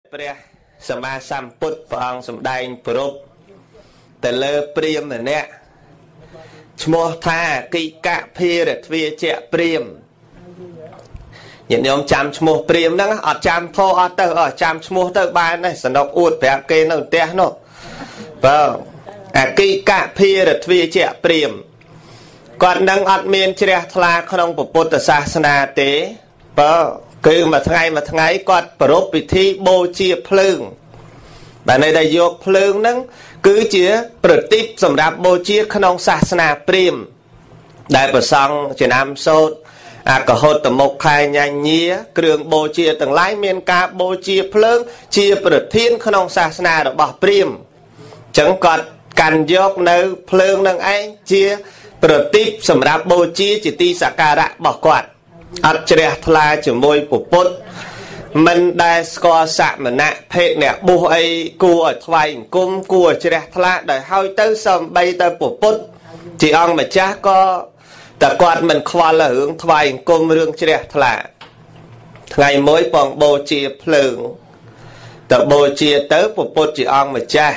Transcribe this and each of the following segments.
ព្រះសម្មាសម្ពុទ្ធព្រះអង្គសម្ដែងប្រពទៅលើព្រាហ្មណ៍ម្នាក់ឈ្មោះថាគិកភារទ្វាជៈព្រាហ្មណ៍ញាតិញោមចាំឈ្មោះព្រាហ្មណ៍ហ្នឹងអត់ចាំធោអត់ទៅចាំឈ្មោះទៅបានដែរសនុកអួតប្រាប់គេនៅផ្ទះនោះបើអគិកភារទ្វាជៈព្រាហ្មណ៍គាត់នឹងអត់មានជ្រះថ្លាក្នុងពុទ្ធសាសនាទេបើគឺមួយថ្ងៃគាត់ប្រពៃពិធីបូជាភ្លើងបាទន័យថាយកភ្លើងហ្នឹងគឺជាប្រទីបសម្រាប់បូជាក្នុងសាសនាព្រាហ្មណ៍ដែលប្រសង់ចំណាំសូត្រអកហុតមុខខែញញាគ្រឿងបូជាទាំងឡាយមានការបូជាភ្លើងជាប្រធានក្នុងសាសនារបស់ព្រាហ្មណ៍អញ្ចឹងគាត់កាន់យកនៅភ្លើងនឹងឯងជាប្រទីបសម្រាប់បូជាជាទីសក្ការៈរបស់គាត់អត់ជ្រះថ្លាជាមួយពុទ្ធមិនដែលស្គាល់សមណៈភេទអ្នកបុស្សអីគួរឲ្យថ្វាយអង្គមគួរជ្រះថ្លាដោយហើយទៅសំបីទៅពុទ្ធជាអង្គម្ចាស់ក៏តែគាត់មិនខ្វល់រឿងថ្វាយអង្គមរឿងជ្រះថ្លាថ្ងៃមួយបងបូជាភ្លើងទៅបូជាទៅពុទ្ធជាអង្គម្ចាស់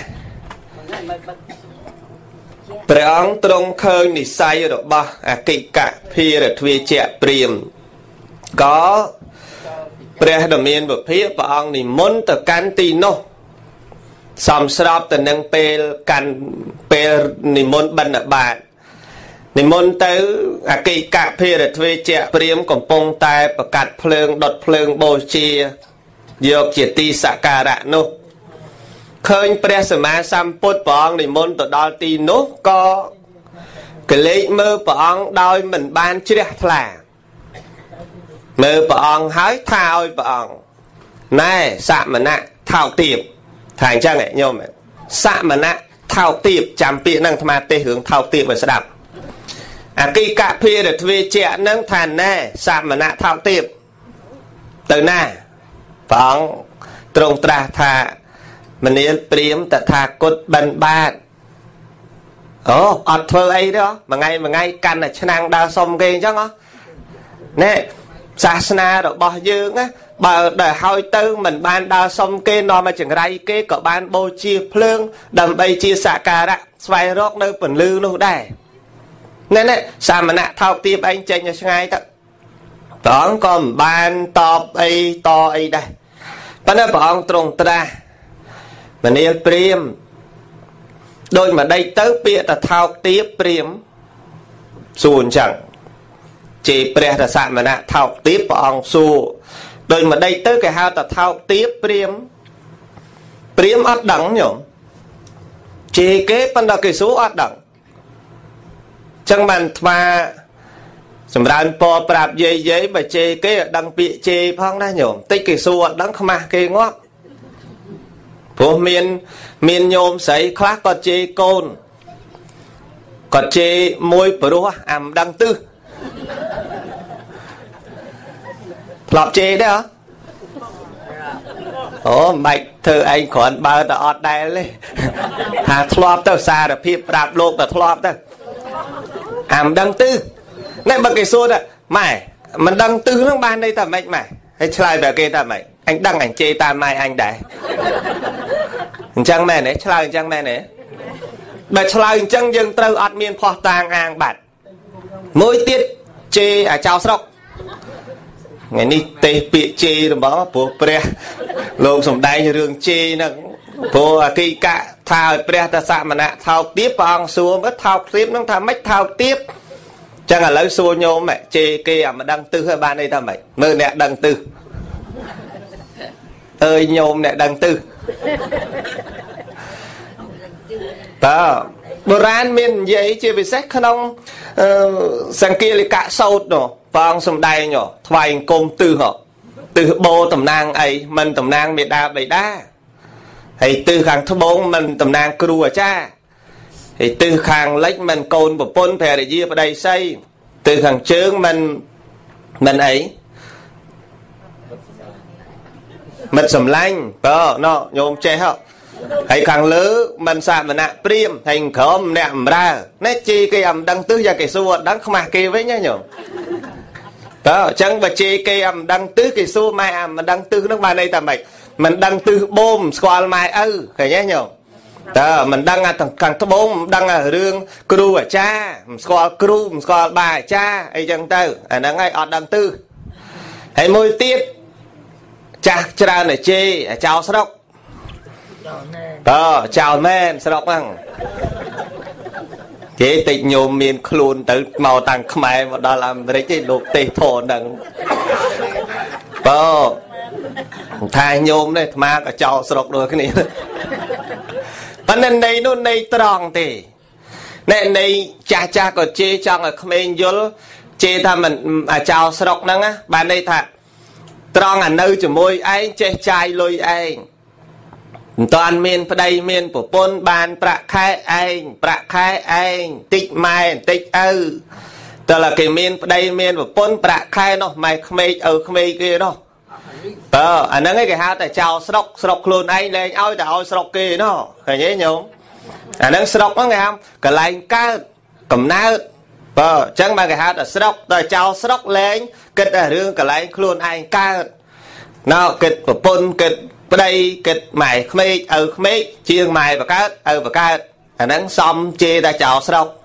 ព្រះអង្គទ្រង់ឃើញនិស្ស័យរបស់អគិកភារទ្វាជៈព្រាហ្មណ៍ក៏ព្រះដ៏មានពភាកព្រះអង្គនិមន្តទៅកាន់ទីនោះសំស្របទៅនឹងពេលនិមន្តបិណ្ឌបាតនិមន្តទៅអគិកភារទ្វាជៈព្រាហ្មណ៍កំពុងតែប្រកាសភ្លើងដុតភ្លើងបូជាយកជាទីសក្ការៈនោះឃើញព្រះសម្មាសម្ពុទ្ធព្រះអង្គនិមន្តទៅដល់ទីនោះក៏កលេចមើលព្រះអង្គដោយមិនបានជ្រះថ្លាមើលព្រះអង្គហើយថាឲ្យព្រះអង្គណែសមណៈថោកទាបថាអញ្ចឹងញោមសមណៈថោកទាបចាំពាក្យហ្នឹងអាត្មាទេសរឿងថោកទាបឲ្យស្ដាប់អគិកភារទ្វាជៈហ្នឹងថាណែសមណៈថោកទាបទៅណាព្រះអង្គទ្រង់ត្រាស់ថាមនាលព្រាហ្មណ៍តថាគតបិណ្ឌបាតអូអត់ធ្វើអីទេមួយថ្ងៃកាន់តែឆ្នាំងដើរសុំគេអញ្ចឹងណែសាសនារបស់យើងណាបើដែលហើយទៅមិនបានដើរសុំគេនាំមកចង្រៃគេក៏បានបូជាភ្លើងដើម្បីជាសក្ការៈស្វែងរកនៅពន្លឺនោះដែរណែសមណៈថោកទាបឯងចេញទៅឆ្ងាយទៅព្រះអង្គក៏មិនបានតបអីដែរប៉ុន្តែព្រះអង្គទ្រង់ត្រាស់មនាលព្រាហ្មណ៍ដោយមកដេកទៅពាក្យតថោកទាបព្រាហ្មណ៍សួរអញ្ចឹងជេរព្រះរសមណៈថោកទាបព្រះអង្គសួរដោយមកដេកទៅគេហៅតថោកទាបព្រាហ្មណ៍អត់ដឹងញោមជេរគេប៉ុន្តែគេសួរអត់ដឹងចឹងបានថ្មសម្រើនពរប្រាប់យាយបើជេរគេអត់ដឹងពាក្យជេរផងណាញោមតិចគេសួរអត់ដឹងខ្មាស់គេងាប់ព្រោះមានញោមស្រីខ្លះគាត់ជេរកូនគាត់ជេរមួយព្រោះអាមិនដឹងទិសធ្លាប់ជេរទេអូមិនបាច់ធ្វើឯងគ្រាន់បើតែអត់ដែលទេថាធ្លាប់ទៅសារភាពប្រាប់លោកតែធ្លាប់ទៅអាមិនដឹងទិសណែបើគេសួរថាម៉ែមិនដឹងទិសហ្នឹងបានន័យថាម៉េចម៉ែហើយឆ្លើយប្រាប់គេថាម៉េចអញដឹងអញជេរតាមម៉ែអញដែរអញ្ចឹងមែនទេឆ្លើយអញ្ចឹងមែនទេបើឆ្លើយអញ្ចឹងយើងត្រូវអត់មានភ័ស្តុតាងអាងបាត់មួយទៀតជេរអាចោស្រុកថ្ងៃនេះទេសពាក្យជេររបស់ព្រោះព្រះលោកសំដែងរឿងជេរហ្នឹងព្រោះអគិកៈថាឲ្យព្រះតសមណៈថោកទាបព្រះអង្គសួរមើលថោកទាបហ្នឹងថាម៉េចថោកទាបចឹងឥឡូវសួរញោមជេរគេអាមិនដឹងទិសហើយបានន័យថាម៉េចមើលអ្នកដឹងទិសអើយញោមអ្នកដឹងទិសតើបុរាណមាននិយាយជាពិសេសក្នុងសង្គាលិកៈសោតនោះព្រះអង្គសំដែងថ្វាយអង្គមទិសបោតំណាងអីមិនតំណាងមេដាបិតាហើយទិសខាងត្បូងមិនតំណាងគ្រូអាចារ្យហើយទិសខាងលិចមិនកូនប្រពន្ធភរិយាប្តីស្រីទិសខាងជើងមិនអីមិត្តសម្លាញ់បើណោញោមចេះហើយខាងលើមិនសមណៈព្រាហ្មណ៍ហើយក្រមអ្នកបម្រើណែជីគេអាមិនដឹងទិសយ៉ាគេសួរអត់ដឹងខ្មាស់គេវិញណាញោមតើអញ្ចឹងបើជេរគេអាមិនដឹងទិសគេសួរម៉ែអាមិនដឹងទិសហ្នឹងបានន័យថាម៉េច mình đăng tư bom squal mai cái nhé nhở mình đăng càng tư bom đăng ở rương kêu ở cha squal bài cha ấy chẳng tư đăng ngay ở đăng tư hay môi tiết cha ra này chê chào sọc chào men sọc bằng chế tịch nhôm miền khuôn tới màu tăng khmer mà đó làm đấy chứ lục tê thổ đằng thay nhôm này mà cả chào sọc rồi cái này vấn đề này nó này tròn thì nên này cha còn chê trong ở khmer vô chê tha mình chào sọc năng á bạn đây thật tròn ở nơi cho môi anh chê chai lôi anh toàn miền đây miền của pôn bàn bạc khai anh tích mai tích tức là cái miền đây miền của pôn bạc khai nó mày khmei kia nó anh nói cái hạt tại chào sọc luôn anh lên ơi đã ơi sọc kia nó phải nhớ nhung anh nói sọc nó nghe không cái lạnh cá cầm ná chẳng mà cái hạt là sọc tại chào sọc lên kết ở đường cái lạnh luôn anh cá nó kết của pôn kết đây kịch mày khmei chiên mày và cá anh đang xong chê ta chào sọc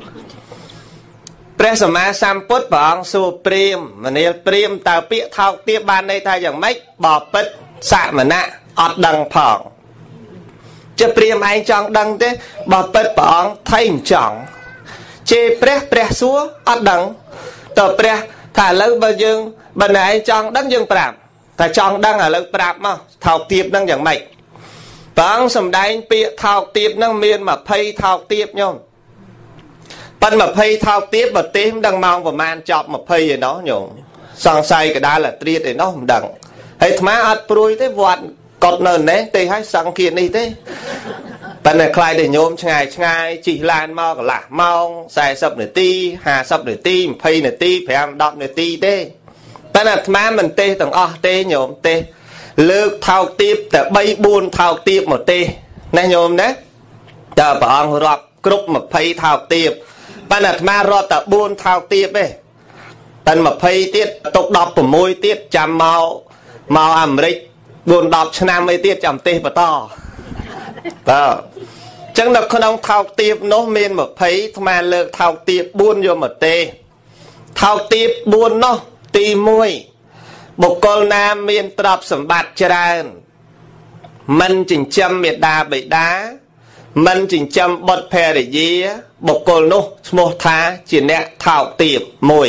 ព្រះសម្មាសម្ពុទ្ធព្រះអង្គសួរព្រាហ្មណ៍មនាលព្រាហ្មណ៍តើពាក្យថោកទាបបានន័យថាយ៉ាងម៉េចបើពិតសមណៈអត់ដឹងផងជាព្រាហ្មណ៍ឯងចង់ដឹងទេបើពិតព្រះអង្គថៃមិនចង់ជេរព្រះសួរអត់ដឹងតើព្រះថាឥឡូវបើយើងបើណែឯងចង់ដឹងយើងប្រាប់តែចង់ដឹងឥឡូវប្រាប់មកថោកទាបនឹងយ៉ាងម៉េចព្រះអង្គសំដែងពាក្យថោកទាបនឹងមាន20ថោកទាបញោមប៉ុន្តែ20ថោកទាបបើទេមិនដឹងម៉ោងប្រហែលចប់20ឯណោះញោមសង្ស័យកដាលត្រៀតឯណោះមិនដឹងហើយអាត្មាអត់ព្រួយទេវត្តកត់នៅនេះទេឲ្យសង្ឃានេះទេប៉ុន្តែខ្លាយតែញោមឆ្ងាយជិះឡានមកកន្លះម៉ោង40នាទី50នាទី20នាទី5 10នាទីទេតែអាត្មាមិនទេទាំងអស់ទេញោមទេលើកថោកទាបតែ3 4ថោកទាបមកទេណាញោមណាតើព្រះអង្គរាប់គ្រប់20ថោកទាបប៉ុន្តែអាត្មារាប់តែ4ថោកទាបទេតែ20ទៀតទុក16ទៀតចាំមកអាមេរិក 4-10 ឆ្នាំអីទៀតចាំទេសបន្តអញ្ចឹងនៅក្នុងថោកទាបនោះមាន20អាត្មាលើកថោកទាប4យកមកទេថោកទាប4នោះទី1បុគ្គលណាមានទ្រព្យសម្បត្តិច្រើនមិនចិញ្ចឹមមេដាបិតាមិនចិញ្ចឹមបុត្រភរិយាបុគ្គលនោះឈ្មោះថាជាអ្នកថោកទាបមួយ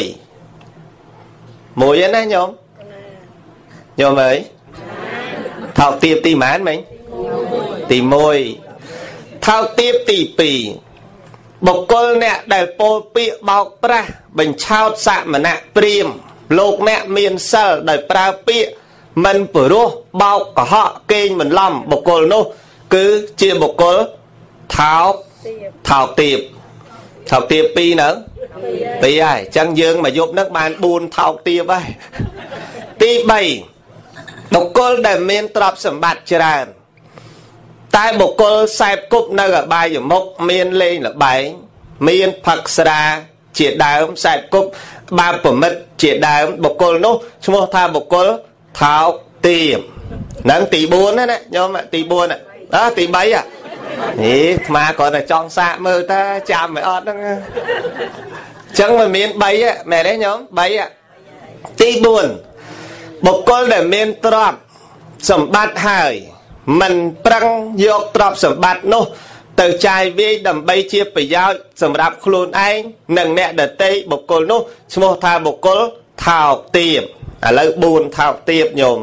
ណាញោមអើយថោកទាបទីម៉ានមិញទី1ថោកទាបទី2បុគ្គលអ្នកដែលពោលពាក្យបោកប្រាស់បញ្ឆោតសមណៈព្រាហ្មណ៍លោកអ្នកមានសិលដោយប្រើពាក្យមិនព្រោះបោកកុហកកេងបន្លំបុគ្គលនោះគឺជាបុគ្គលថោកទាប2នៅ2ហើយអញ្ចឹងយើងមកយប់នឹងបាន4ថោកទាបហើយទី3បុគ្គលដែលមានទ្រព្យសម្បត្តិច្រើនតែបុគ្គលសែបគប់នៅអបាយមុខមានលេងល្បែងមានផឹកស្រាជាដើមសែបគប់បាបប្រមិតជាដើមបុគ្គលនោះឈ្មោះថាបុគ្គលថោកទាបនឹងទី4ណាញោមទី4ទី3នេះអាត្មាគាត់តែចង់សាកមើលតើចាំមិនអត់ហ្នឹងអញ្ចឹងមិនមាន3មែនទេញោម3ទី4បុគ្គលដែលមានទ្រព្យសម្បត្តិហើយមិនប្រឹងយកទ្រព្យសម្បត្តិនោះទៅចាយវាយដើម្បីជាប្រយោជន៍សម្រាប់ខ្លួនឯងនិងអ្នកដទៃបុគ្គលនោះឈ្មោះថាបុគ្គលថោកទាបឥឡូវ4ថោកទាបញោម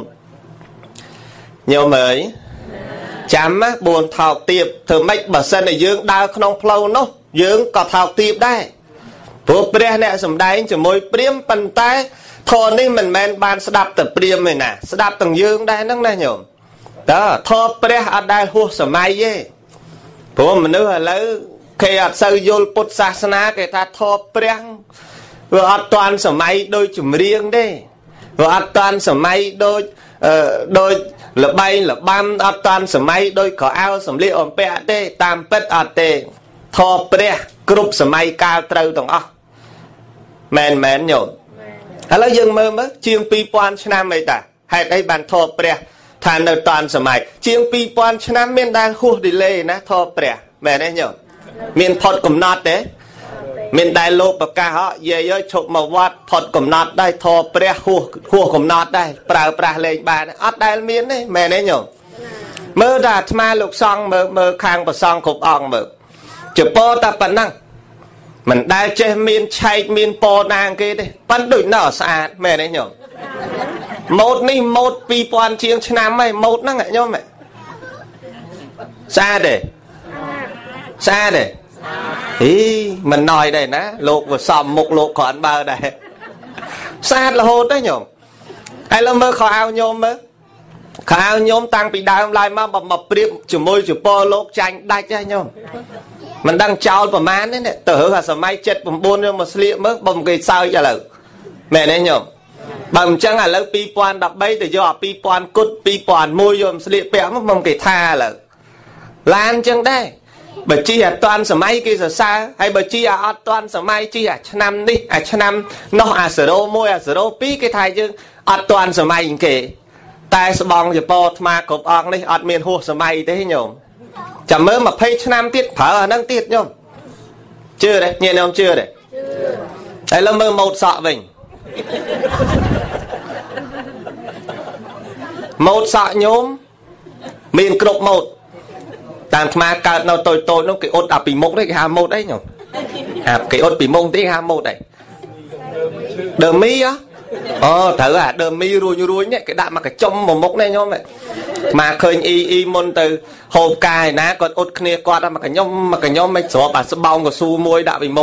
អើយចាំណា4ថោកទាបធ្វើម៉េចបើសិនតែយើងដើរក្នុងផ្លូវនោះយើងក៏ថោកទាបដែរព្រោះព្រះអ្នកសំដែងជាមួយព្រាហ្មណ៍ប៉ុន្តែធម៌នេះមិនមែនបានស្ដាប់តែព្រាហ្មណ៍ទេណាស្ដាប់ទាំងយើងដែរហ្នឹងណាញោមតើធម៌ព្រះអត់ដែលហួសសម័យទេព្រោះមនុស្សឥឡូវគេអត់សូវយល់ពុទ្ធសាសនាគេថាធម៌ព្រះវាអត់តាន់សម័យដូចចម្រៀងទេវាអត់តាន់សម័យដូចលបែងលបាំអត់តាន់សម័យដូចក្រអៅសំលៀកអំពាក់ទេតាមពិតអត់ទេធម៌ព្រះគ្រប់សម័យកាលត្រូវទាំងអស់មែនញោមឥឡូវយើងមើលជាង 2000 ឆ្នាំអីតាហេតុអីបានធម៌ព្រះថានៅតាន់សម័យជាង 2000 ឆ្នាំមានដែលហួស delay ណាធម៌ព្រះមែនទេញោមមានផុតកំណត់ទេមានដែលលោកប្រកាសយាយឈប់មកវត្តផុតកំណត់ដែរធម៌ព្រះហួសកំណត់ដែរប្រើប្រាស់លេងបានអត់ដែលមានទេមែនទេញោមមើលតែអាត្មាលោកសង្ឃមើលខាងប្រសង្ឃគ្រប់អង្គមើលចពោតែប៉ុណ្ណឹងមិនដែលចេះមានឆែកមានពណ៌ណាគេទេប៉ុន្តែដូចនៅស្អាតមែនទេញោមម៉ូតនេះម៉ូត 2000 ជាងឆ្នាំហើយម៉ូតហ្នឹងញោមស្អាតទេស្អាតទេអីមិនណយដែរណាលោកវាសំមុខលោកគ្រាន់បើដែរស្អាតរហូតទេញោមឥឡូវមើលខោអាវញោមមើលខោអាវញោមតាំងពីដើមឡើយមកមកព្រៀបជាមួយជប៉ុនលោកចាញ់ដាច់ហ្នឹងញោមមិនដឹងចោលប្រមាណទេទៅរើអាសម័យ79យកមកស្លៀកមើលបំគេសើចឥឡូវមែនទេញោមបើមិនចឹងឥឡូវ2013ទៅយកអា2000គុត2001យកមកស្លៀកពាក់មកបំគេថាឥឡូវឡានចឹងដែរបើជីអត់តាន់សម័យគេសរសើរហើយបើជីអត់តាន់សម័យជីអាឆ្នាំនេះអាឆ្នាំនោះអា01អា02គេថាយើងអត់តាន់សម័យគេតែស្បងជប៉ុនអាត្មាគ្រប់អង្គនេះអត់មានហួសសម័យទេញោមចាំមើល20ឆ្នាំទៀតប្រើអាហ្នឹងទៀតញោមជឿទេញាតិញោមជឿទេហើយឡើយមើលម៉ូតសក់វិញម៉ូតសក់ញោមមានគ្រប់ម៉ូតតាមអាត្មាកើតនៅតូចតូចនោះគេអ៊ុតអាពីមុខទេគេហៅម៉ូតអីញោមអាគេអ៊ុតពីមុខទេគេហៅម៉ូតអីដឺមីអូត្រូវអាដឺមីរួញនេះគេដាក់មកកញ្ចុំមកមុខនេះញោមមកឃើញអ៊ីមុនទៅហូបកាយណាគាត់អ៊ុតគ្នាគាត់មកកញ្ញុំមិនស្របអាស្បោងកស៊ូមួយដាក់ពីមុខ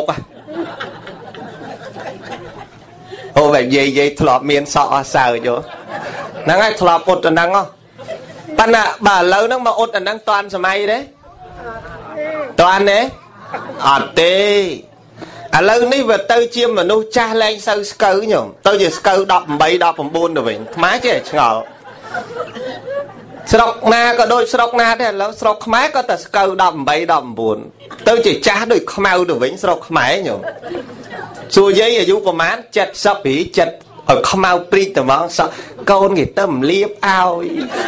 អូបែបយាយធ្លាប់មានសក់អសើចហ្នឹងហើយធ្លាប់អ៊ុតទៅហ្នឹងប៉ុន្តែបើឥឡូវហ្នឹងមកអ៊ុតអាហ្នឹងតាន់សម័យទេតាន់ទេអត់ទេឥឡូវនេះវាទៅជាមនុស្សចាស់លែងសូវស្កើញោមទៅជាស្កើ18 19ទៅវិញខ្មែរចេះឆ្ងល់ស្រុកណាក៏ដូចស្រុកណាដែរឥឡូវស្រុកខ្មែរក៏តែស្កើ18 19ទៅជាចាស់ដូចខ្មៅទៅវិញស្រុកខ្មែរញោមសួរយាយអាយុប្រហែល70ពី70ឲ្យខ្មៅព្រីកតែហ្មងសក់កូនគេទៅមលៀបឲ្យ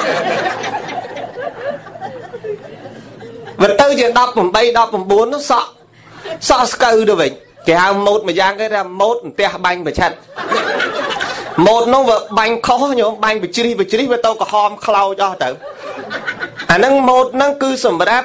វាទៅជា18 19នោះសក់ស្កើទៅវិញគេហៅម៉ូតមួយយ៉ាងគេថាម៉ូតផ្ទះបាញ់ប្រឆិតម៉ូតនោះវាបាញ់ខុសញោមបាញ់បជ្រីវាទៅក្រហមខ្លោចអស់ទៅអាហ្នឹងម៉ូតហ្នឹងគឺសម្រាប់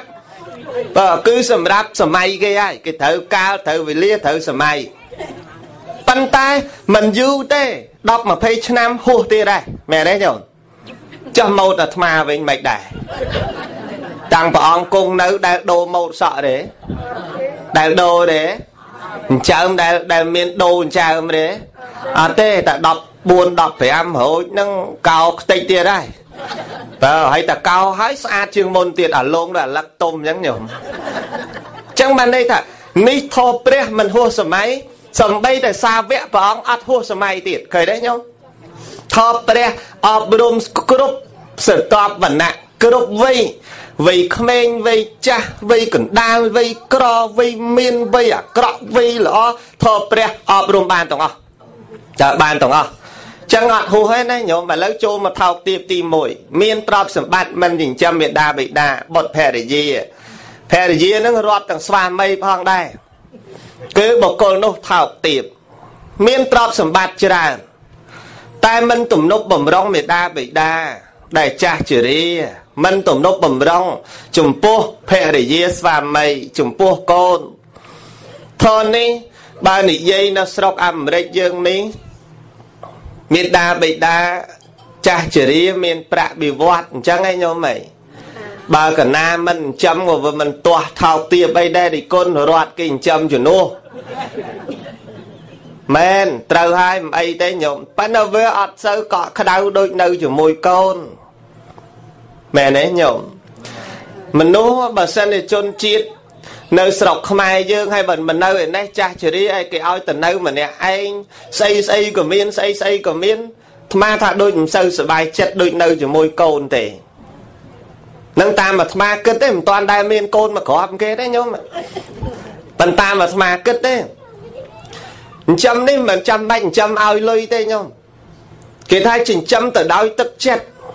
សម័យគេហើយគេត្រូវកាលត្រូវវេលាត្រូវសម័យប៉ុន្តែមិនយូរទេ10 20ឆ្នាំហួសទៀតដែរមែនទេញោមចាស់ម៉ូតអាត្មាវិញមិនដែរតាំងព្រះអង្គគង់នៅដែលដូរម៉ូតសក់ទេដែលដូរទេអញ្ចឹងដែលមានដូរអញ្ចឹងទេអត់ទេតែ14 15រោចហ្នឹងកោខ្ទេចទៀតហើយបើហើយតែកោហើយស្អាតជាងមុនទៀតអាលងដល់អាលឹកទុំអញ្ចឹងញោមអញ្ចឹងបានន័យថានេះធម៌ព្រះមិនហួសសម័យសំបីតែសាវកព្រះអង្គអត់ហួសសម័យទៀតឃើញទេញោមធម៌ព្រះអប់រំគ្រប់ស្រទាប់វណ្ណៈគ្រប់វ័យក្មេងវ័យចាស់វ័យកណ្ដាលវ័យក្រវ័យមានវ័យអាក្រក់វ័យល្អធម៌ព្រះអប់រំបានទាំងអស់ចាបានទាំងអស់ចឹងអត់ហួសទេណាញោមឥឡូវចូលមកថោកទាបទី1មានទ្រព្យសម្បត្តិមិនចិញ្ចឹមមេដាបិតាបុត្រភរិយានឹងរាប់ទាំងស្វាមីផងដែរគឺបុគ្គលនោះថោកទាបមានទ្រព្យសម្បត្តិច្រើនតែមិនទំនប់បំរុងមេដាបិតាដែលចាស់ជរាមិនទំនប់បំរុងចំពោះភរិយាស្វាមីចំពោះកូនធននេះបើនិយាយនៅស្រុកអាមេរិកយើងនេះមេដាបិតាចាស់ជរាមានប្រាក់បៀវត្សអញ្ចឹងឯងញោមអីបើកណាមិនចិញ្ចឹមក៏វាមិនទាស់ថោកទាបអីដែរទីគុណរត់គេចិញ្ចឹមជំនួសមែនត្រូវហើយមិនអីទេញោមប៉ុន្តែវាអត់សូវកក់ក្ដៅដូចនៅជាមួយកូនមែនទេញោមមនុស្សបើសិនជាជនជាតិនៅស្រុកខ្មែរយើងហើយបើមិននៅឯនេះចាស់ជរាឲ្យគេឲ្យទៅនៅម្នាក់ឯងស្អីក៏មានស្អីក៏មានអាត្មាថាដូចមិនសូវសប្បាយចិត្តដូចនៅជាមួយកូនទេនឹងតាមអាត្មាគិតទេមិនតាន់ដែលមានកូនមកក្របគេទេញោមប៉ុន្តែតាមអាត្មាគិតទេចិញ្ចឹមនេះមិនចាំបាច់ចិញ្ចឹមឲ្យលុយទេញោមគេថាចិញ្ចឹមទៅដោយទឹកចិត្ត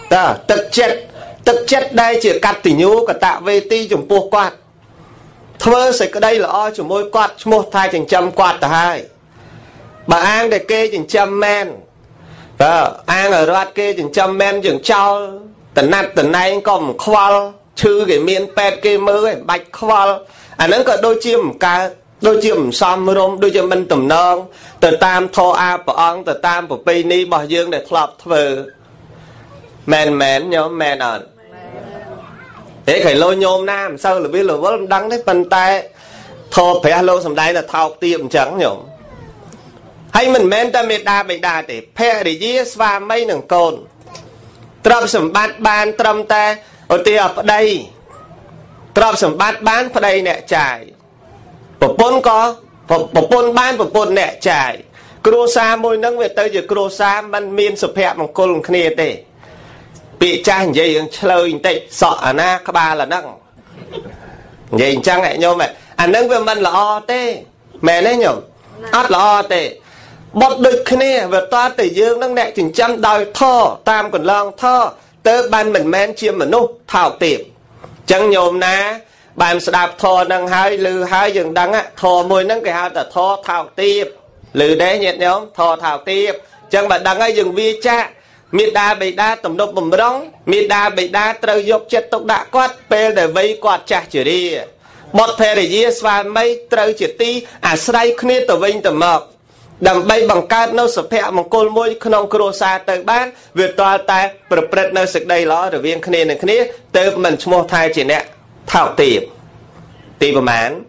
taទឹកចិត្តđây chỉ cắt tỉ nhú cả tạ về ti chủng buộc quạt thưa sẽ cái đây là o chủng môi quạt một thai chừng trăm quạt cả hai bà an để kê chừng trăm men an ở loạt kê chừng trăm men chừng trao tận nay còn khoal chư cái miền pet kê mơ cái bạch khoal nó có đôi chim cả đôi chim xăm rôm đôi chim mình tầm nong từ tam thô a bảo ông từ tam bảo pi ni bảo dương để thọp thờ men nhớ men ở thế khởi lôi nhôm nam sao là biết là vẫn đắng đấy phần tay thô phải lô sầm đây là thao tiệm trắng nhở hay mình men ta mệt đa bị đa để phe để dí sva mấy nằng cồn trầm sầm bát ban trầm ta ở tiệm ở đây trầm sầm bát bán ở đây nè trải bộ pôn có bộ pôn ban bộ pôn nè trải cua sa môi nâng về tới giờ cua saมันmiên sụp hẹp bằng cồn khné tê bị cha vậy chơi tệ sợ na các ba là nâng vậy chăng lại nhau mẹ nâng về mình là o tê mẹ đấy nhở át là o tê bọt đực khné về toa tề dương nâng nè chừng trăm đòi thơ tam còn long thơ tới ban mình men chiêm mà nô thảo tiệm chẳng nhôm na bạn sẽ đạp thò nâng hai lư hai dừng đắng á thò môi nâng cái hai là thò thảo tiệp lư đấy nhẹ nhóm thò thảo tiệp chẳng bạn đắng ai dừng vi cha miệt đa bị đa tầm độc bầm rong miệt đa bị đa trâu dốc chết tốc đã quát pe để vây quạt chả chửi đi một phe để dí và mấy trâu chửi ti say khné tờ vinh tờ mọc đầm bay bằng cát nâu sập hẹ bằng côn môi khôn cro sa từ bán việc toa tai bật nơi sực đây ló rồi viên khné này khné từ mình mua thai chỉ nè thảo tiệp ti bờ mán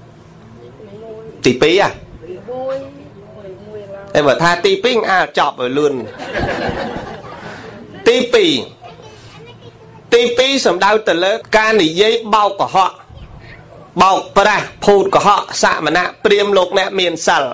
ti pí à em bảo tha ti pí chọp rồi luôn ti pí sầm đau từ lớn ca nỉ giấy bao của họ bao pra phụt của họ xạ mà nạ priêm lục nè miền sալ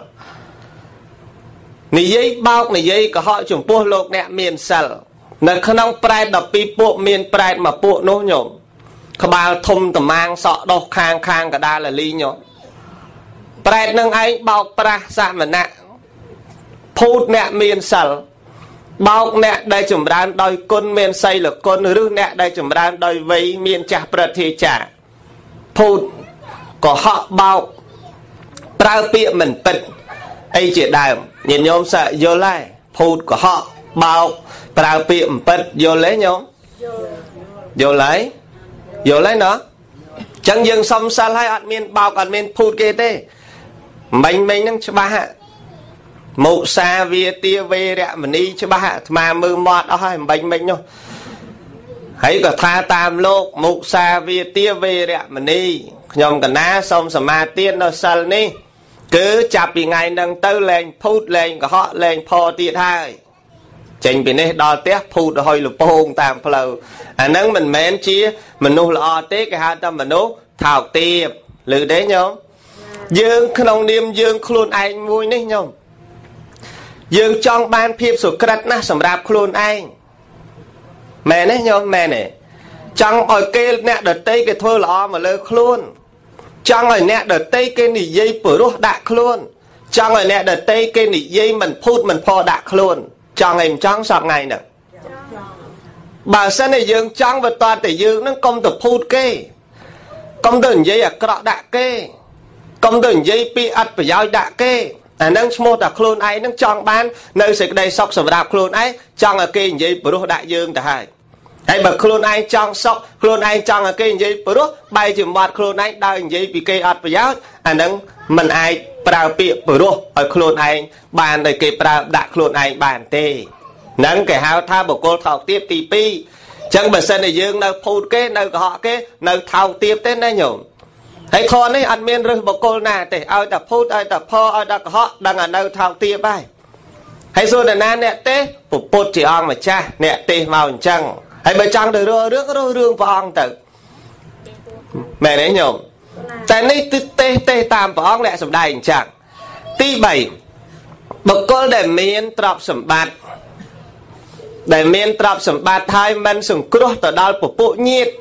nỉ giấy của họ chủng pua lục nè miền sալ nơi khăn ông prai đập pi bộ miền prai mà bộ nô nhổm các bà thùng tầm mang sọ đo khang cả đa là ly nhổm prai nâng ấy bao pra xạ mà nạ phụt nè miền sալ bao nè đây chủng đàn đôi con miền xây là con rư nè đây chủng đàn đôi vây miền chả bật thì chả phụt có họ bao prao bịa mình bật ấy chỉ đài nhìn nhóm sợ vô lại phụt của họ bao prao bịa mình bật vô lấy nhóm vô lấy nó chẳng dừng xong xa hai admin bao admin phụt kia tê mình nâng cho ba hạ mụ xa vía tia về rẹ mình đi cho ba hạ mà mưa mọt đó hai mình nhau hãy có tha tam lô mụ xa vía tia về rẹ mình đi nhom cả ná xong sầm ma tiên nó sal ní cứ chập bị ngày nâng tới lên phút lên có họ lên phò tiệt hai chỉnh bị này đo té phút hồi lục bông tam phèo nâng mình mến chia mình nu là té cái hai tâm mình nu thảo tiệp lử đấy nhom dương không niệm dương khuôn anh vui đấy nhom dương trong ban phiệp sổ cật na sầm rạp khuôn anh mẹ đấy nhom mẹ này trong ở kê nè đợt tây cái thôi là mà lơ khuôn trong ở nè đợt tây cái nỉ dây bữa lúc đã khuôn trong ở nè đợt tây cái nỉ dây mình phút mình phò đã khuôn trong em trong sọt ngày nè bà sen này dương trong và toàn thể dương nó công tập phút kê công tử dây à cọ đã kê công tử dây pi ắt phải giao đã kê nâng mô tả khuôn ấy nâng trong ban nơi sẽ đây sọc sầm đạp khuôn ấy trong ở kê dây bữa lúc đại dương cả hai hãy bật khuôn anh trong sọc khuôn anh trong ở cái gì bữa đó bay chìm bọt khuôn anh đau gì bị cây ọt vào giáo nâng mình ai prao bịa bữa đó ở khuôn anh bàn để cây prao đã khuôn anh bàn tê nâng cái hao tha bộ cô thảo tiếp tì pi chẳng bật sân này dương nơi phụt cái nơi họ cái nơi thảo tiếp tên đây nhổm hãy thon ấy ăn miên rồi bộ cô nè để ai tập phụt ai tập pho ai tập họ đang ở nơi thảo tiếp bay hãy rồi là na nè tê bộ bột chỉ ăn mà cha nè tê màu trăng hãy bởi chẳng được rương vong tự mẹ đấy nhổm tại này tê tam vong lẹ sầm đài chẳng tí 7 bậc cô để miên trọc sầm bát để miên trọc sầm bát hai mình sừng cướp từ đó bộ nhiệt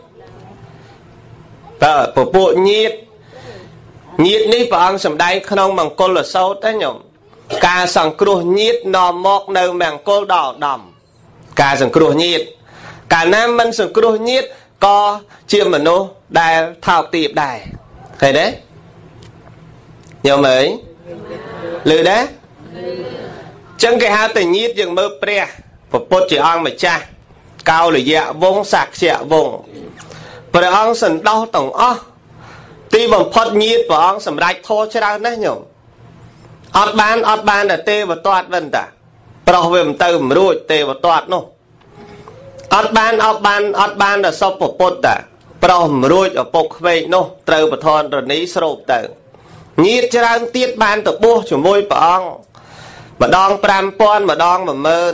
bộ nhiệt ní vong sầm đài không bằng cô là sâu thế nhổm ca sằng cướp nhiệt nò mọc nơi màng cô đỏ đầm ca sằng cướp nhiệt កាលណាមិនសង្គ្រោះញាតិក៏ជាមនុស្សដែលថោកទាបដែរឃើញទេញោមអើយឮដែរចឹងគេហៅតែញាតិយើងមើលព្រះពុទ្ធជាអង្គម្ចាស់កោលយៈវង្សសក្យវង្សព្រះអង្គសន្តោសទាំងអស់ទីបំផុតញាតិព្រះអង្គសម្រេចធម៌ច្រើនណាស់ញោមអត់បានតែទេវតាវិញតាប្រុសវាមិនទៅមិនរួចទេវតានោះអត់បានតែសុពពុទ្ធតាប្រុសមិនរួចឪពុកក្វេកនោះត្រូវបធនរនីស្រូបទៅញាតិច្រើនទៀតបានទៅបួសជាមួយព្រះអង្គម្ដង 5000 ម្ដង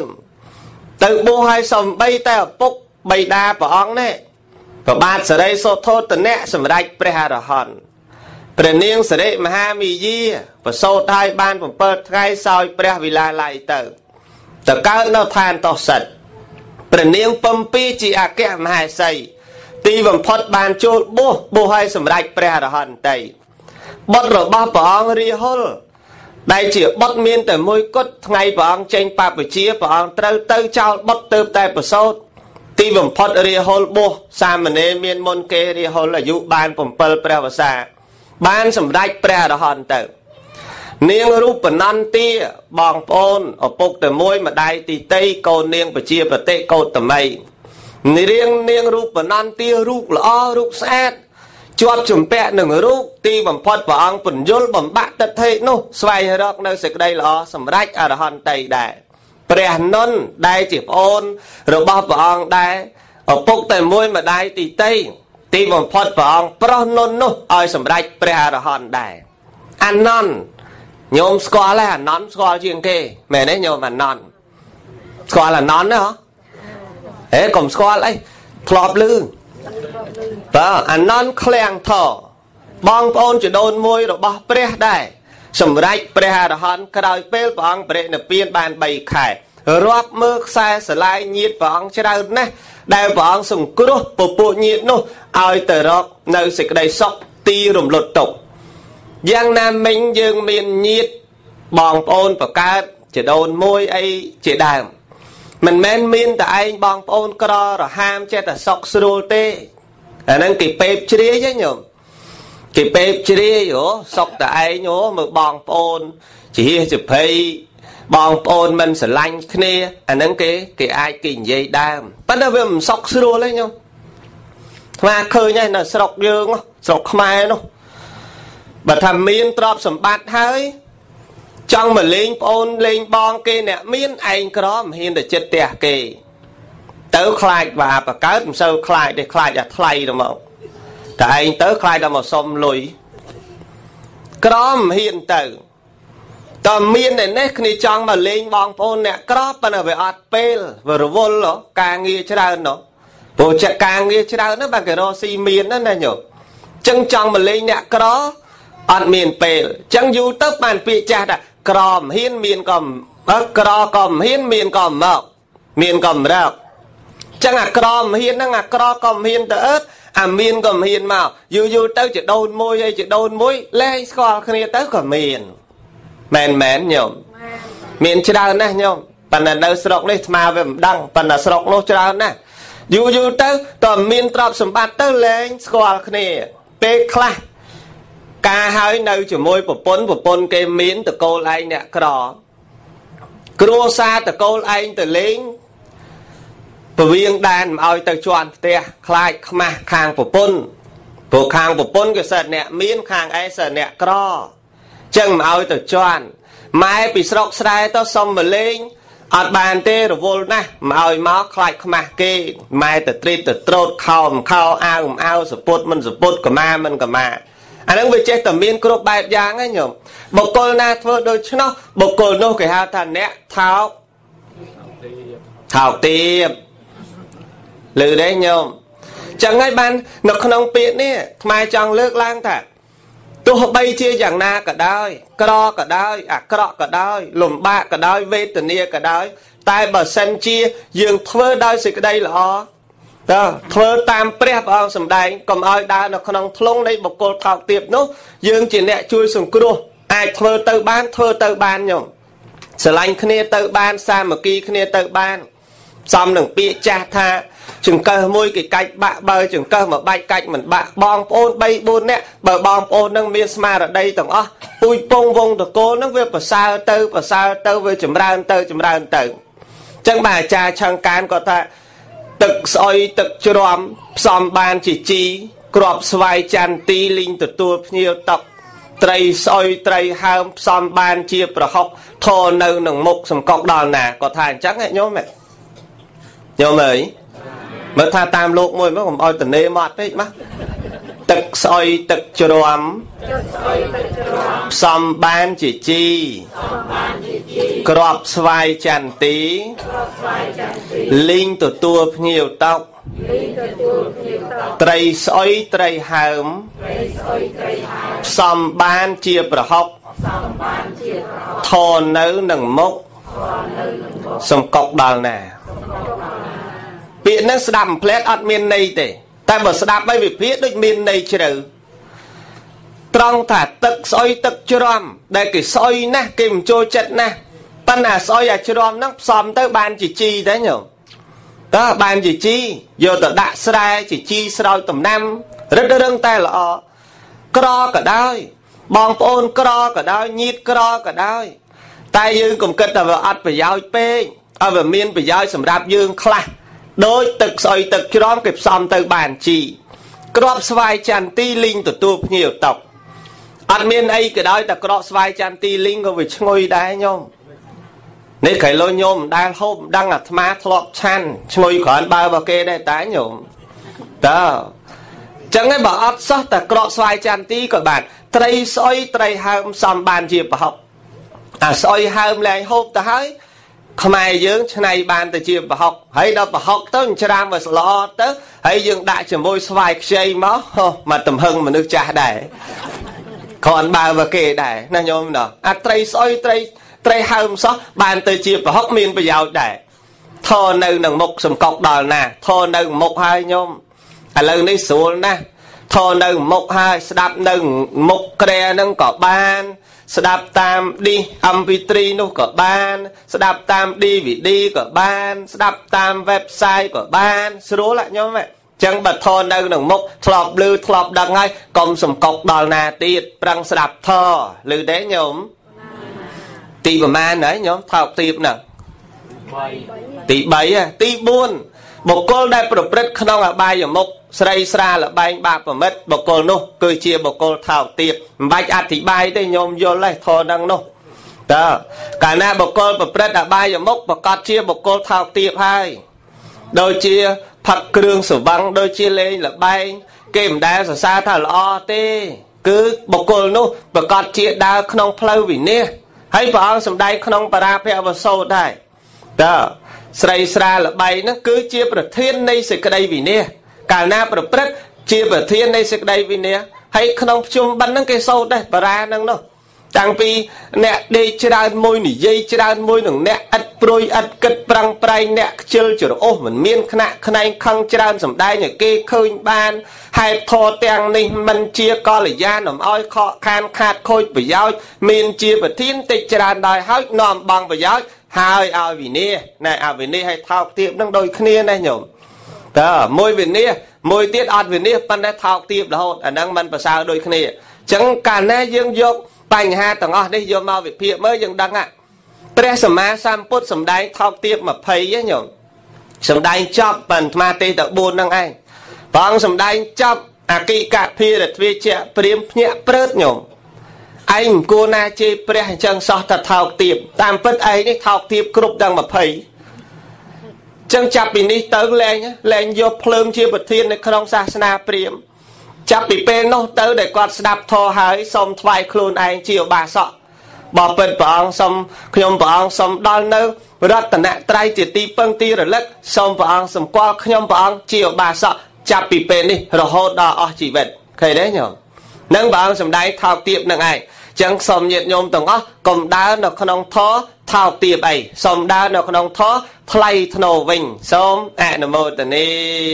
10000ទៅបួសឲ្យសំបីតែឪពុកបិតាព្រះអង្គនេះព្រះបាទសិរីសោធតនៈសម្រេចព្រះអរហន្តព្រះនាងសិរិមហាមាយាប្រសូតឲ្យបាន7ថ្ងៃសោយព្រះវិឡាល័យទៅកើតនៅឋានតោសិទ្ធព្រះនាងពំពីជាអគ្គមហេសីទីបំផុតបានចូលបួសឲ្យសម្រេចព្រះអរហន្តតីបុត្ររបស់ព្រះអង្គរាហុលដែលជាបុត្រមានតែមួយគត់ថ្ងៃព្រះអង្គចេញបព្វជិព្រះអង្គត្រូវទៅចោលបុត្រទៅតែប្រសូតទីបំផុតរាហុលបួសសាមណេរមានមុនគេរាហុលអាយុបាន7ព្រះវស្សាបានសម្រេចព្រះអរហន្តទៅនាងរូបនន្ទាបងប្អូនឪពុកតែមួយម្ដាយទីតីកូននាងបជាប្រតិកោតមីនាងរូបនន្ទារូបល្អរូបស្អាតជាប់ជំពាក់នឹងរូបទីបំផុតព្រះអង្គពន្យល់បំបាក់ទិដ្ឋិនោះស្វែងរកនៅសេចក្តីល្អសម្រេចអរហន្តតីដែរព្រះនន្ទដែលជាប្អូនរបស់ព្រះអង្គដែរឪពុកតែមួយម្ដាយទីតីទីបំផុតព្រះអង្គប្រោះនន្ទនោះឲ្យសម្រេចព្រះអរហន្តដែរអានន្ទញោមស្គាល់ទេអានន្ទស្គាល់ជាងគេមែនទេញោមអានន្ទស្គាល់អានន្ទទេហ៎ហេកុំស្គាល់អីធ្លាប់ឮបាទអានន្ទឃ្លាំងថបងប្អូនចដូនមួយរបស់ព្រះដែរសម្រេចព្រះអរហន្តក្រោយពេលព្រះអង្គបរិនិព្វានបាន3ខែរាប់មើលខ្សែស្រឡាយញាតិព្រះអង្គច្រើនណាស់ដែលព្រះអង្គសង្គ្រោះពពួកញាតិនោះឲ្យទៅរកនៅសេចក្តីសុខទីរំលត់ទុក្ខយ៉ាងណាមិញយើងមានញាតិបងប្អូនបកើតចដូនមួយអីជាដើមមិនមែនមានតែឯងបងប្អូនក្ររហាមចេះតែសុខស្រួលទេអាហ្នឹងគេពេបជ្រាយញោមគេពេបជ្រាយសុខតែឯងមើលបងប្អូនជាចភ័យបងប្អូនមិនស្រឡាញ់គ្នាអាហ្នឹងគេអាចគេនិយាយដើមប៉ុន្តែវាមិនសុខស្រួលទេញោមស្មាឃើញហើយនៅស្រុកយើងស្រុកខ្មែរនោះបើថាមានទ្រព្យសម្បត្តិហើយចង់មកលេងប្អូនលេងបងគេអ្នកមានឯងក្រមិនហ៊ានទៅចិត្តផ្ទះគេទៅខ្លាចបាបកើតមិនសូវខ្លាចទេខ្លាចអាថ្លៃទៅមកតែឯងទៅខ្លាចដល់មកសុំលុយក្រមិនហ៊ានទៅតើមានតែនេះគ្នាចង់មកលេងបងប្អូនអ្នកក្រប៉ុន្តែវាអត់ពេលវារវល់ការងារច្រើនព្រោះចាក់ការងារច្រើនណាស់បើគេរកស៊ីមានណាញោមចឹងចង់មកលេងអ្នកក្រអត់មានពេលចឹងយូរទៅបានពាក្យចាស់ថាក្រមហ៊ានមានក៏ក្រក៏មិនហ៊ានមានក៏មកមានក៏មិនរកចឹងអាក្រមហ៊ានហ្នឹងអាក្រក៏មិនហ៊ានទៅអើតអាមានក៏មិនហ៊ានមកយូរទៅចដូនមួយហើយចដូនមួយលែងស្គាល់គ្នាទៅក៏មានមែនញោមមានច្រើនណាស់ញោមប៉ុន្តែនៅស្រុកនេះស្មាវាមិនដឹងប៉ុន្តែស្រុកនោះច្រើនណាស់យូរទៅតើមានទ្រព្យសម្បត្តិទៅលែងស្គាល់គ្នាពេលខ្លះការហើយនៅជាមួយប្រពន្ធគេមានតកូលឯងអ្នកក្រគ្រួសារតកូលឯងទៅលេងពវៀងដានមិនឲ្យទៅជន់ផ្ទះខ្លាចខ្មាស់ខាងប្រពន្ធព្រោះខាងប្រពន្ធគេសិតអ្នកមានខាងឯងសិតអ្នកក្រចឹងមិនឲ្យទៅជន់ម៉ែពីស្រុកស្រែទៅសុំមកលេងអត់បានទេរវល់ណាស់មិនឲ្យមកខ្លាចខ្មាស់គេម៉ែទៅត្រៀតទៅត្រោតខោមិនខោអាវមិនអាវសពុតមិនសពុតកម៉ាមិនកម៉ាអាហ្នឹងវាចេះតែមានគ្រប់បែបយ៉ាងហ្នឹងញោមបុគ្គលណាធ្វើដូច្នោះបុគ្គលនោះគេហៅថាអ្នកថោកទាបឮទេញោមចឹងហើយបាននៅក្នុងពាក្យនេះខ្មែរចង់លើកឡើងថាទោះបីជាយ៉ាងណាក៏ដោយក្រក៏ដោយអាក្រក់ក៏ដោយលំបាកក៏ដោយវេទនាក៏ដោយតែបើសិនជាយើងធ្វើដោយសេចក្តីល្អតើធ្វើតាមព្រះព្រះអង្គសម្ដែងកុំឲ្យដើរនៅក្នុងធ្លុងនៃបុគ្គលថោកទាបនោះយើងជាអ្នកជួយសង្គ្រោះអាចធ្វើទៅបានញោមស្រឡាញ់គ្នាទៅបានសាមគ្គីគ្នាទៅបានសំនឹងពាក្យចាស់ថាចង្កឹះមួយគេកាច់បាក់បើចង្កឹះមកបាច់កាច់មិនបាក់បងប្អូន3 4នាក់បើបងប្អូននឹងមានស្មារតីទាំងអស់ពូជពងវងតកូលនឹងវាប្រសើរទៅវាចម្រើនទៅអញ្ចឹងបាទអាចារ្យឆង្កានគាត់ថាទឹកស្អុយទឹកជ្រាំផ្សំបានជាជីគ្រាប់ស្វាយចន្ទទីលីងទទួលភ្ញៀវតុកត្រីស្អុយត្រីហើមផ្សំបានជាប្រហុកធរនៅនឹងមុខសំកុកដល់ណាគាត់ថាអញ្ចឹងញោមអើយមើលថាតាមលោកមួយមកកុំឲ្យតនេមកពេកមកទឹកស្អុយទឹកជ្រាំផ្សំបានជាជីគ្រាប់ស្វាយចន្ទទីលីងទទួលភ្ញៀវតុកត្រីស្អុយត្រីហើមផ្សំបានជាប្រហុកធរនៅនឹងមុខសំកុកដល់ណាពាក្យហ្នឹងស្ដាប់ផ្លែតអត់មានន័យទេតែបើស្ដាប់ឲ្យវិភាគដូចមានន័យជ្រៅត្រង់ថាទឹកស្អុយទឹកជ្រាំដែលគេស្អុយណាស់គេមិនចូលចិត្តណាស់ប៉ុន្តែស្អុយអាជ្រាំហ្នឹងផ្សំទៅបានជាជីដែរញោមតើបានជាជីយកទៅដាក់ស្រែជាជីស្រោចដំណាំរឹតរឹងតែល្អក្រក៏ដោយបងប្អូនក្រក៏ដោយញាតិក្រក៏ដោយតែយើងកុំគិតថាវាអត់ប្រយោជន៍ពេកឲ្យវាមានប្រយោជន៍សម្រាប់យើងខ្លះដោយទឹកស្អុយទឹកជ្រាំគេផ្សំទៅបានជីគ្រាប់ស្វាយចន្ទទីលីងទទួលភ្ញៀវតុកអត់មានអីក៏ដោយតែគ្រាប់ស្វាយចន្ទទីលីងក៏វាឈ្ងុយដែរញោមនេះក្រៃលោញោមមិនដែលហូបមិនដឹងអាត្មាធ្លាប់ឆាន់ឈ្ងុយគ្រាន់បើរបស់គេដែរតែញោមតើចឹងឯងបើអត់សោះតែគ្រាប់ស្វាយចន្ទទីក៏បានត្រីស្អុយត្រីហើមផ្សំបានជាប្រហុកអាស្អុយហើមលែងហូបទៅហើយខ្មែរយើងឆ្នៃបានទៅជាប្រហុកហើយដល់ប្រហុកទៅច្រាមឲ្យស្លទៅហើយយើងដាក់ជាមួយស្វាយខ្ចីមកទំហឹងមនុស្សចាស់ដែរគ្រាន់បើមកគេដែរណាញោមណាអាត្រីស្អុយត្រីហើមសោះបានទៅជាប្រហុកមានប្រយោជន៍ដែរធរនៅនឹងមុខសំកុកដល់ណាធរនៅមុខហើយញោមឥឡូវនេះស្រួលណាស់ធរនៅមុខហើយស្ដាប់នៅមុខក្រែហ្នឹងក៏បានស្ដាប់តាម MP3 នោះក៏បានស្ដាប់តាម DVD ក៏បានស្ដាប់តាម website ក៏បានស្រួលញោមចឹងបើធរនៅក្នុងមុខធ្លាប់ឮធ្លាប់ដឹងហើយកុំសំកុកដល់ណាទៀតប្រឹងស្ដាប់ធរឮទេញោមទីប្រមាណហើយញោមថោកទាបហ្នឹងទី3ទី4បុគ្គលដែលប្រព្រឹត្តក្នុងអបាយមុខស្រីស្រាលបែងបាបប្រមិតបុគ្គលនោះគឺជាបុគ្គលថោកទាបមិនបាច់អធិប្បាយទេញោមយល់ទេធរហ្នឹងនោះតើកាលណាបុគ្គលប្រព្រឹត្តអបាយមុខប្រកាសជាបុគ្គលថោកទាបហើយដូចជាផឹកគ្រឿងស្រវឹងដូចជាលេងលបែងគេមិនដែលសរសើរថាល្អទេគឺបុគ្គលនោះប្រកាសជាដើរក្នុងផ្លូវវិន័យហើយព្រះអង្គសម្ដែងក្នុងបរាភវសូត្រដែរតើស្រីស្រាលបែងហ្នឹងគឺជាប្រធាននៃសេចក្តីវិន័យកាលណាប្រព្រឹត្តជាប្រធាននៃសេចក្តីវិន័យហើយក្នុងភ្ជុំបិណ្ឌហ្នឹងគេសូត្រដែរបារាហ្នឹងនោះតាំងពីអ្នកដេកច្រើនមួយនិយាយច្រើនមួយនឹងអ្នកឥតព្រួយឥតគិតប្រឹងប្រែងអ្នកខ្ជិលច្រអូសមិនមានខ្នាក់ខ្នែងខឹងច្រើនសម្ដែងឲ្យគេឃើញបានហេតុធរទាំងនេះមិនជាកល្យានឲ្យខកខានខាតខូចប្រយោជន៍មានជាប្រធានតិចច្រើនដោយហើយនាំបងប្រយោជន៍ហើយឲ្យវិន័យណែអវិន័យឲ្យថោកទាបនឹងដូចគ្នាណាញោមតើមួយវិន័យមួយទៀតអត់វិន័យប៉ុន្តែថោកទាបរហូតអាហ្នឹងมันប្រសើរដូចគ្នាអញ្ចឹងកាលណាយើងយកបញ្ហាទាំងអស់នេះយកមកវិភាគមើលយើងដឹងព្រះសម្មាសម្ពុទ្ធសម្ដែងថោកទាប20ញោមសម្ដែងចប់ប៉ុន្តែទេតែ4ហ្នឹងឯងព្រះអង្គសម្ដែងចប់អគិកភិរទ្វេជៈព្រាមភ្ញាក់ព្រឺតញោមឯងគួរណាជេរព្រះអញ្ចឹងសោះតែថោកទាបតាមពិតឯងនេះថោកទាបគ្រប់ទាំង20ចឹងចាប់ពីនេះទៅលែងយកភ្លើងជាប្រធាននៅក្នុងសាសនាព្រាហ្មណ៍ចាប់ពីពេលនោះទៅដែលគាត់ស្ដាប់ធម៌ហើយសូមថ្វាយខ្លួនឯងជាឧបាសកបបិទ្ធព្រះអង្គសូមខ្ញុំព្រះអង្គសូមដល់នៅរតនត្រ័យជាទីពឹងទីរលឹកសូមព្រះអង្គសម្គាល់ខ្ញុំព្រះអង្គជាឧបាសកចាប់ពីពេលនេះរហូតដល់អស់ជីវិតឃើញទេញោមនឹងព្រះអង្គសម្ដែងថោកទាបនឹងឯងចឹងសូមញាតិញោមទាំងអស់កុំដើរនៅក្នុងធម៌ថោកទាបអីសូមដើរនៅក្នុងធម៌ថ្លៃថ្នូរវិញសូមអនុមោទនា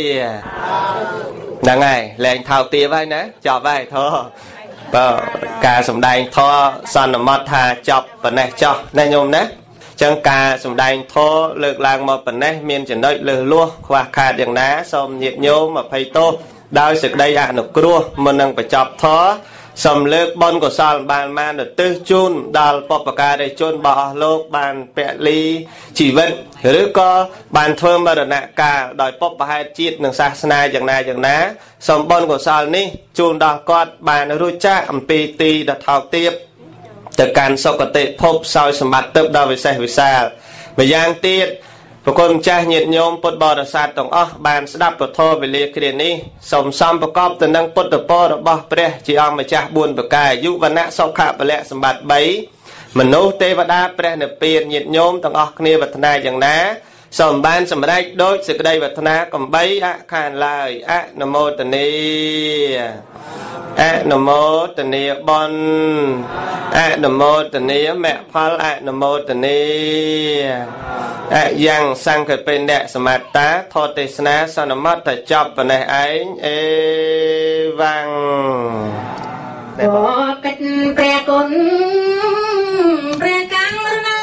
ហ្នឹងហើយលែងថោកទាបហើយណាចប់ហើយធម៌បើការសម្ដែងធម៌សន្មតថាចប់ប៉ុណ្ណេះចោះណាញោមណាចឹងការសំដែងធម៌លើកឡើងមកប៉ុណ្ណេះមានចំណុចលើសលួសខ្វះខាតយ៉ាងណាសូមញាតិញោមអភ័យទោសដោយសេចក្តីអនុគ្រោះមុននឹងបញ្ចប់ធម៌សូមលើកបុណ្យកុសលបានឧទ្ទិសជូនដល់បុព្វការីជនរបស់អស់លោកបានពលីជីវិតឬក៏បានធ្វើមរណកាលដោយបុព្វហេតុជាតិនិងសាសនាយ៉ាងណាសូមបុណ្យកុសលនេះជូនដល់គាត់បានរួចចាកអំពីទីដ៏ថោកទាបទៅកាន់សុគតិភពសោយសម្បត្តិទឹកដ៏វិសេសវិសាលម្យ៉ាងទៀតប្រគុណម្ចាស់ញាតិញោមពុទ្ធបរិស័ទទាំងអស់បានស្ដាប់ពធវេលាគ្រានេះសូមសំប្រកបទៅនឹងពុទ្ធពររបស់ព្រះជាអង្គម្ចាស់4ប្រការយុវណៈសុខៈពលៈសម្បត្តិ3មនុស្សទេវតាព្រះនិព្វានញាតិញោមទាំងអស់គ្នាប្រាថ្នាយ៉ាងណាសូមបានសម្រេចដោយសេចក្តីប្រាថ្នាកំបីអខានឡើយអនុមោទនាអនុមោទនាបុណ្យអនុមោទនាមគ្គផលអនុមោទនាអយ៉ាងសង្ឃពេនៈសមត្តាធរទេសនាសន្មតចប់ប៉ុណ្ណេះឯងអេវ៉ាំងបកិច្ចព្រះគុណព្រះកាំងណា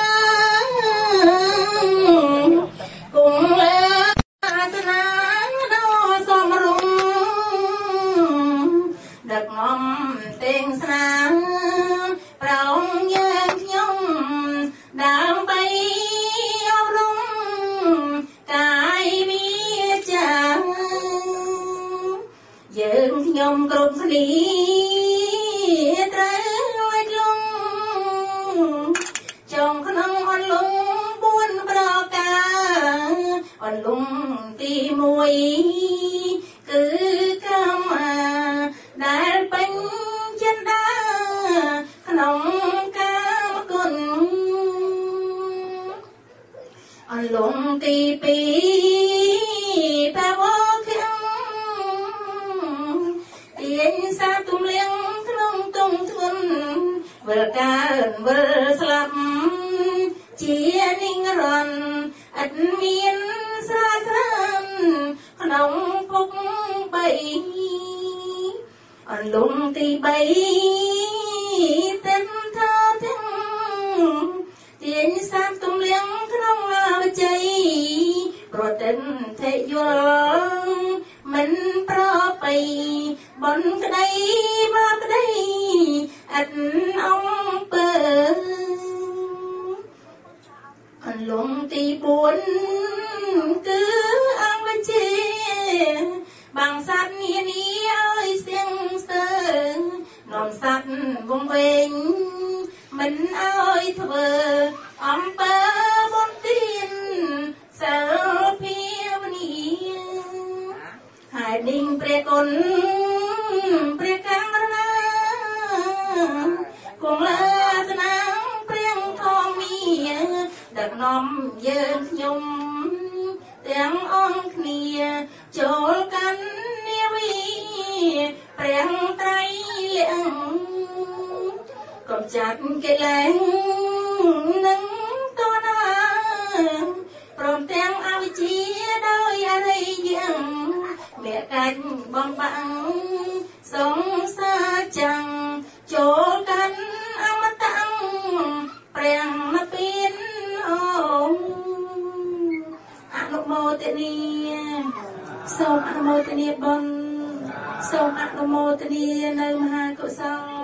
គង់លើអាសនាដល់សមរម្យដឹកនាំទាំងស្នាប្រងយើងខ្ញុំដើម្បីអប់រំកាយវាចាយើងខ្ញុំគ្រប់គ្នាចងក្នុងអន្លង់4ប្រការអន្លង់ទី1គឺកម្មដែលពេញចិន្តាក្នុងកាមគុណអន្លង់ទី2បវខំទាញសាទំលៀងក្នុងទងធ្ងន់វិលកើនវិលស្លាប់ជានិរន្តរ៍អត់មានស្រាស្រានក្នុងពុក3អន្លង់ទី3ទាំងថាទាំងទាញសាប់ទំលៀងក្នុងឡាវជ័យប្រតិនថេយល់មិនប្របីបនក្តីមកក្តីអត់អំពើអន្លង់ទី4គឺអង្គវិជាបាំងសត្វនានាឲ្យស្ទៀងស្ទើនាំសត្វវងវែងមិនឲ្យធ្វើអំពើបុណ្យទានសិលភាវនាហើយនិងព្រះគុណព្រះកាំងណាគង់លើស្នាមព្រះធម្មាដឹកនាំយើងខ្ញុំទាំងអង្គគ្នាចូលកាន់នាវីព្រះត្រៃលក្ខណ៍កំចាត់កិលេសនឹងតណាព្រមទាំងអវិជ្ជាដោយអរិយយ៉ាងមេកាច់បំបាំងសង្សារចាំងចូលកាន់អមតៈព្រះនិព្វានអូអនុមោទនាសូមអនុមោទនាបុណ្យសូមអនុមោទនានៅមហាកុសល